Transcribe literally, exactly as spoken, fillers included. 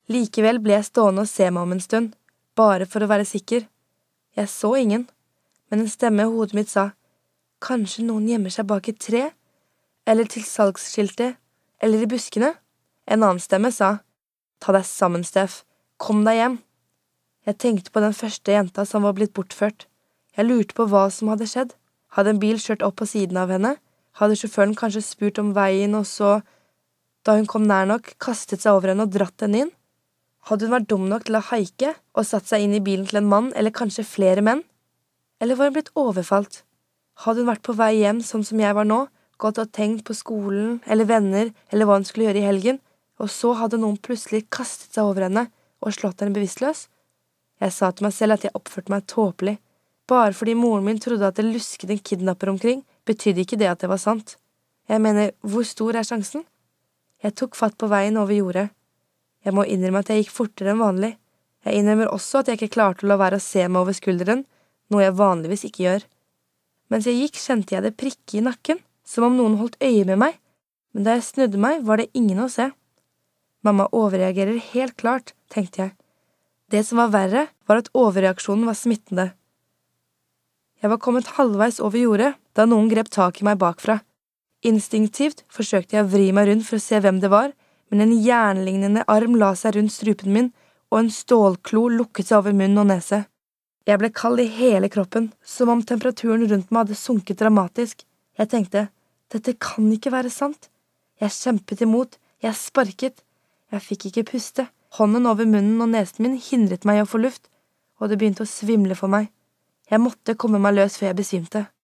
Likevel ble jeg stående og se meg om en stund, bare for å være sikker. Jeg så ingen, men en stemme i hodet mitt sa, kanskje noen gjemmer seg bak et tre, eller til salgsskiltet, eller i buskene. En annen stemme sa, ta deg sammen, Steff, kom deg hjem. Jeg tenkte på den første jenta som var blitt bortført. Jeg lurte på hva som hadde skjedd. Hadde en bil kjørt opp på siden av henne? Hadde sjåføren kanskje spurt om veien, og så, da hun kom nær nok, kastet seg over henne og dratt henne inn? Hadde hun vært dum nok til å haike og satt seg inn i bilen til en mann, eller kanskje flere menn? Eller var hun blitt overfalt? Hadde hun vært på vei hjem sånn som jeg var nå, gått og tenkt på skolen, eller venner, eller hva hun skulle gjøre i helgen, og så hadde noen plutselig kastet seg over henne og slått henne bevisstløs? Jeg sa til meg selv at jeg oppførte meg tåpelig. Bare fordi moren min trodde at det lusket en kidnapper omkring, betydde ikke det at det var sant. Jeg mener, hvor stor er sjansen? Jeg tok fatt på veien over jordet. Jeg må innrømme at jeg gikk fortere enn vanlig. Jeg innrømmer også at jeg ikke klarte å la være å se meg over skulderen, noe jeg vanligvis ikke gjør. Mens jeg gikk, kjente jeg det prikke i nakken, som om noen holdt øye med meg, men da jeg snudde meg, var det ingen å se. Mamma overreagerer helt klart, tenkte jeg. Det som var verre, var at overreaksjonen var smittende. Jeg var kommet halvveis over jordet, da noen grep tak i meg bakfra. Instinktivt forsøkte jeg å vri meg rundt for å se hvem det var, men en jernlignende arm la seg rundt strupen min, og en stålklo lukket seg over munn og nese. Jeg ble kald i hele kroppen, som om temperaturen rundt meg hadde sunket dramatisk. Jeg tenkte, dette kan ikke være sant. Jeg kjempet imot, jeg sparket. Jeg fikk ikke puste. Hånden over munnen og nesen min hindret meg å få luft, og det begynte å svimle for meg. Jeg måtte komme meg løs før jeg besvimte.